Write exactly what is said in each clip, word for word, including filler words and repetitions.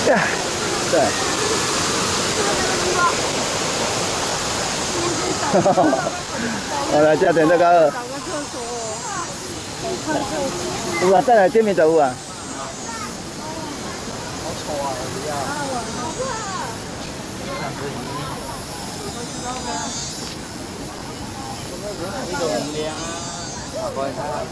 呀，对。哈哈，好来，这电这个。找个厕所。有啊，等下对面就有啊。好臭啊！不要。呢度唔靚啊！下個睇下。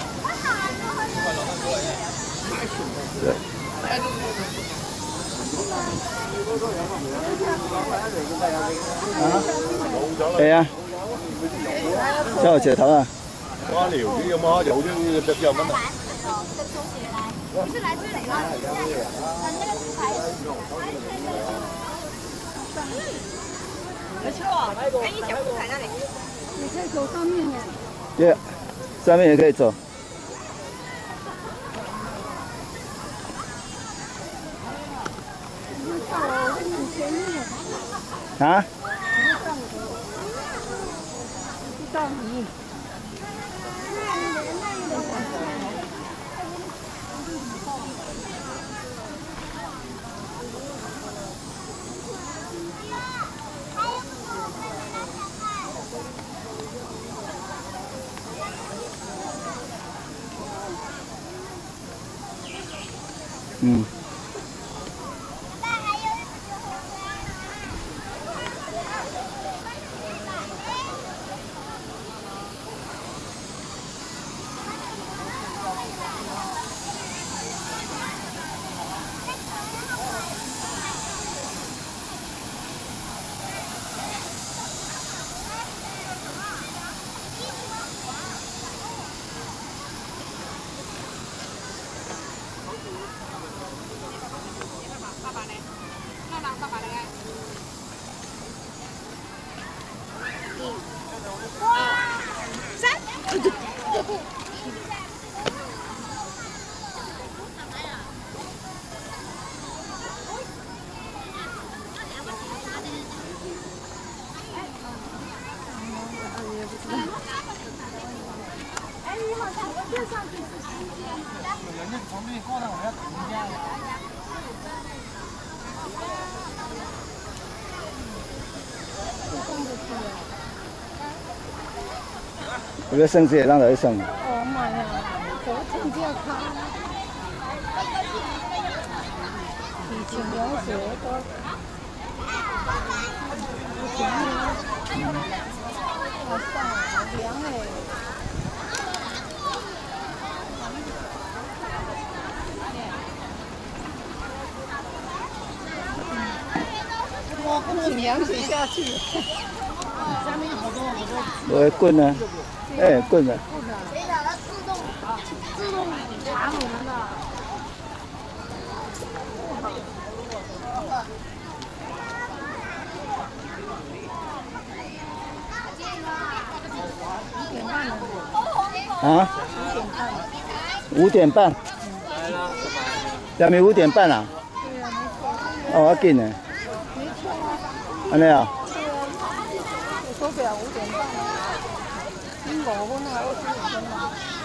係啊，真係石頭啊！花寮啲咁啊，有啲得有蚊啊！你是来这里吗？那那个牌。没错，哎，你脚不踩那里？你可以走上面的。对，上面也可以走。啊？到你。嗯。有个生字，让他去生。哦妈呀，昨天就要看。以前有时都。以前呢，好晒，好凉哎。我不凉水下去。下面好多好多。我棍呢？哎，棍子。谁把它自动自动查我们的？啊？五点半。下面五点半啊？对啊，没错。哦，要紧呢。没错啊。安尼啊？对啊。手表五点半。五分啊，二十五分啊。